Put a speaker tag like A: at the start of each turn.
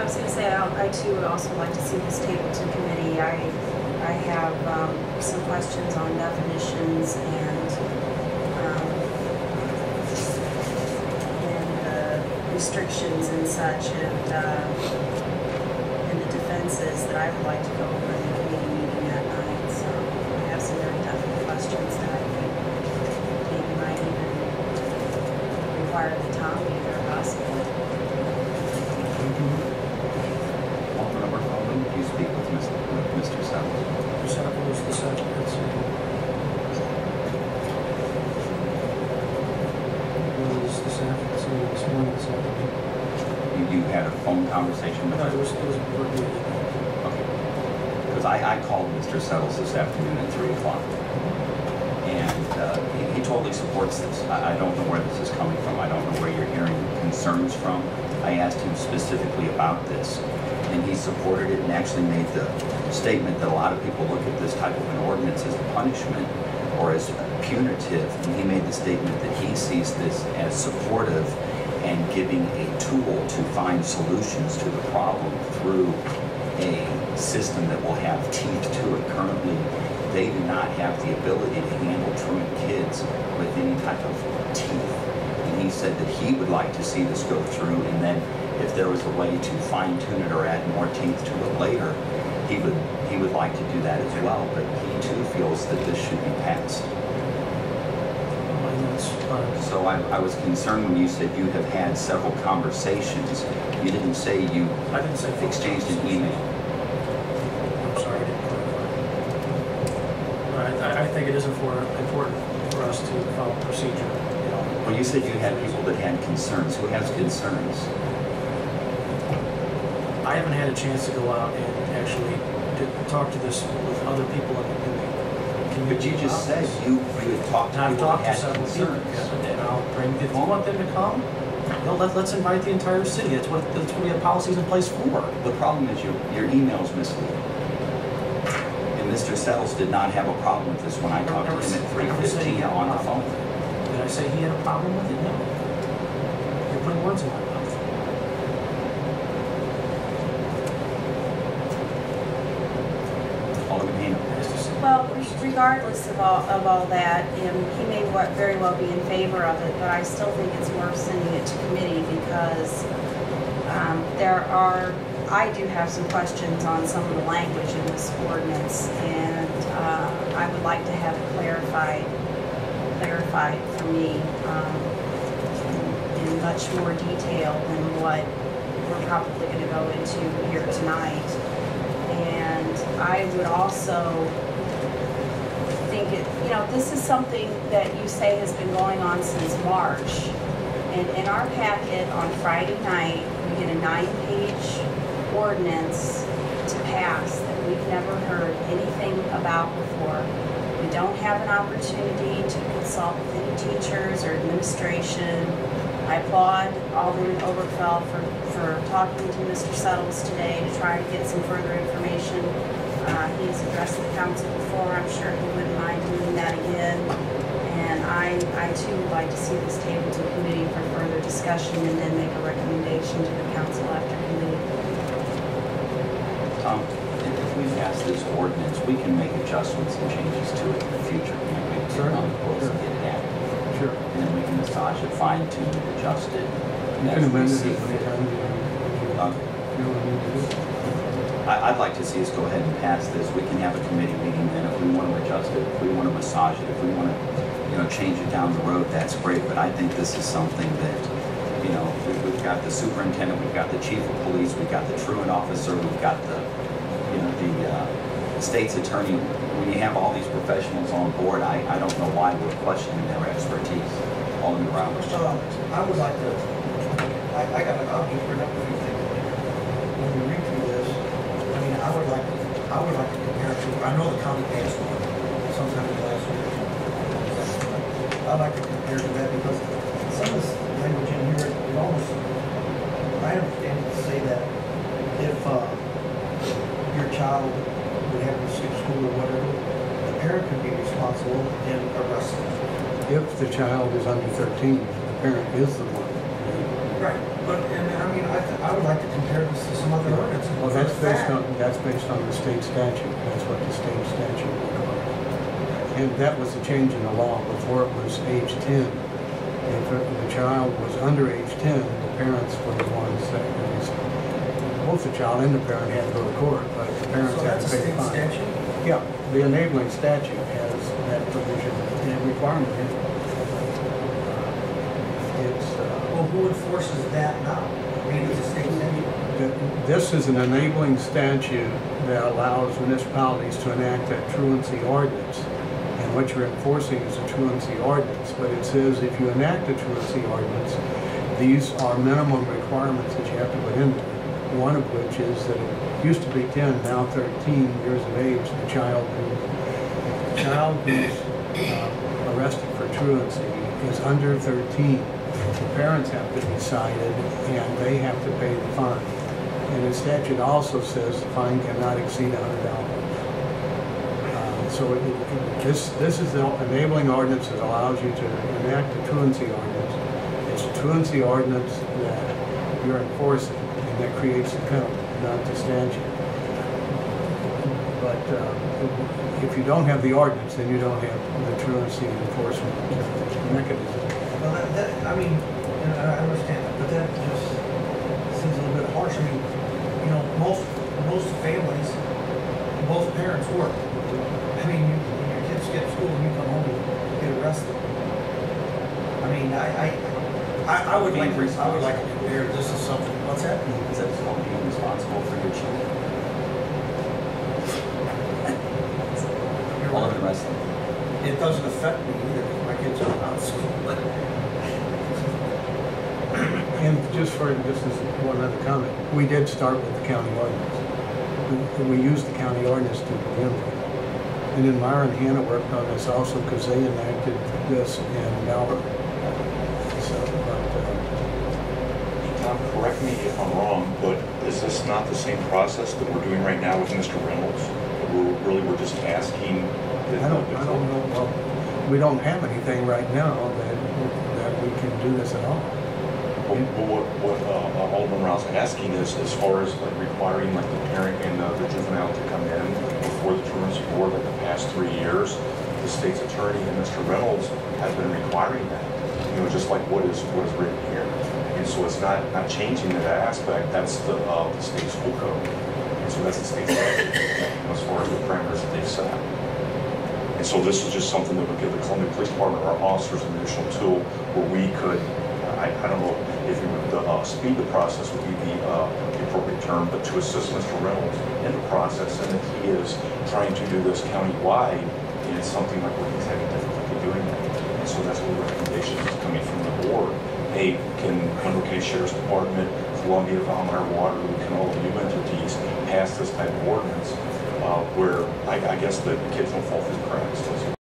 A: was going to say, I too would also like to see this tabled to committee. I have some questions on definitions and restrictions and such, and the defenses that I would like to go over in the committee meeting that night. So I have some very definite questions that I think maybe might even require the Tom either possibly.
B: Alderman Bowman, do you speak with Mr. Sellers?
C: Mr. Sellers, the secretary.
B: You had a phone conversation with him?
C: No, it was a board meeting.
B: Okay. Because I called Mr. Settles this afternoon at 3 o'clock. And he totally supports this. I don't know where this is coming from. I don't know where you're hearing concerns from. I asked him specifically about this, and he supported it and actually made the statement that a lot of people look at this type of an ordinance as a punishment or as punitive, and he made the statement that he sees this as supportive and giving a tool to find solutions to the problem through a system that will have teeth to it. Currently, they do not have the ability to handle truant kids with any type of teeth. And he said that he would like to see this go through, and then if there was a way to fine-tune it or add more teeth to it later, he would like to do that as well. But he too feels that this should be passed. So I was concerned when you said you have had several conversations. You didn't say you
C: I didn't say
B: exchanged an email.
C: I'm sorry, I didn't clarify. I think it is important for us to follow procedure. You know.
B: Well, you said you had people that had concerns. Who has concerns?
C: I haven't had a chance to go out and actually talk to this with other people in the community.
B: But you just said you had talked to
C: I've
B: people
C: talked
B: that
C: to
B: had
C: several people,
B: concerns.
C: and I'll bring. If you want them to come, let's invite the entire city. That's what we have policies in place for.
B: The problem is your email's misleading. And Mr. Settles did not have a problem with this when I talked to him at 3:15 on the phone.
C: Did I say he had a problem with it? No. You're putting words in my mouth.
A: Well, regardless of all that, he may very well be in favor of it, but I still think it's worth sending it to committee because I do have some questions on some of the language in this ordinance, and I would like to have it clarified for me in much more detail than what we're probably going to go into here tonight. And I would also think this is something that you say has been going on since March. And in our packet on Friday night, we get a 9-page ordinance to pass that we've never heard anything about before. We don't have an opportunity to consult with any teachers or administration. I applaud Alderman Oberfeld for talking to Mr. Settles today to try to get some further information. He's addressed the council before. I'm sure he wouldn't mind doing that again. And I too would like to see this tabled to committee for further discussion and then make a recommendation to the council after committee.
B: Tom, if we pass this ordinance, we can make adjustments and changes to it in the future. We can get it on the books and get it added.
C: Sure.
B: And then we can massage it, fine tune it, adjust it.
C: You can amend it anytime you want to do.
B: I'd like to see us go ahead and pass this. We can have a committee meeting then if we want to adjust it, if we want to massage it, if we want to, change it down the road, that's great. But I think this is something that, we've got the superintendent, we've got the chief of police, we've got the truant officer, we've got the state's attorney. When you have all these professionals on board, I don't know why we're questioning their expertise all in the round.
D: I would like to, I'll just bring up a few things. When we read through this, I would like to compare it to, I know the county passed one sometime last week. I'd like to compare to that because some of this language in here, it almost, I understand it to say that if your child would have to skip school or whatever, the parent could be responsible and arrested.
E: If the child is under 13, the parent is the one.
D: Right. But, and I mean, I would like to compare this to some other ordinances.
E: Well, that's based on the state statute. That's what the state statute requires. And that was a change in the law. Before it was age 10. If the child was under age 10, the parents were the ones that both the child and the parent had to go to court, but the parents
D: So
E: had
D: that's
E: to
D: a
E: pay the
D: state
E: fine.
D: statute?
E: Yeah, the enabling statute has that provision and requirement in it. It's,
D: Well, who enforces that now? I mean, it's a state statute.
E: this is an enabling statute that allows municipalities to enact that truancy ordinance. And what you're enforcing is a truancy ordinance, but it says if you enact a truancy ordinance, these are minimum requirements that you have to put in there. One of which is that it used to be 10, now 13 years of age. The child who's arrested for truancy is under 13. The parents have to be cited and they have to pay the fine. And the statute also says the fine cannot exceed $100. So this is the enabling ordinance that allows you to enact a truancy ordinance. It's a truancy ordinance that you're enforcing, and that creates the penalty, not the statute. But if you don't have the ordinance, then you don't have the truancy enforcement mechanism.
D: Well, I mean, you know, I understand that, but that just seems a little bit harsh. I mean, you know, most families, both parents work. I mean, when your kids skip school and you come home and get arrested. I mean, I would like to compare this to something. What's that?
B: Is that still being responsible for your children? All of the rest of them.
D: It doesn't affect me either, because my kids are out of school.
E: And just is one other comment, we did start with the county ordinance. We used the county ordinance to begin with. And then Myron and Hannah worked on this also because they enacted this in Malvern. So,
F: Tom, correct me if I'm wrong, but is this not the same process that we're doing right now with Mr. Reynolds? We're just asking.
E: I don't know. Well, we don't have anything right now that we can do this at all.
F: What Alderman Rouse asking is, as far as like requiring like the parent and the juvenile to come in before the truancy board, like the past 3 years, the state's attorney and Mr. Reynolds have been requiring that. You know, just like what is written here. And so it's not changing that aspect. That's the state school code. And so that's the state statute, as far as the parameters that they've set. And so this is just something that would give the Columbia Police Department, our officers, an additional tool where we could, I don't know if you would speed the process would be the appropriate term, but to assist Mr. Reynolds in the process, and that he is trying to do this county-wide, and it's something like where he's having difficulty doing that. And so that's what the recommendation is coming from the board. Hey, can Monroe County Sheriff's Department, Columbia, Valmont, Waterloo, can all of you entities pass this type of ordinance where I guess the kids don't fall through the cracks?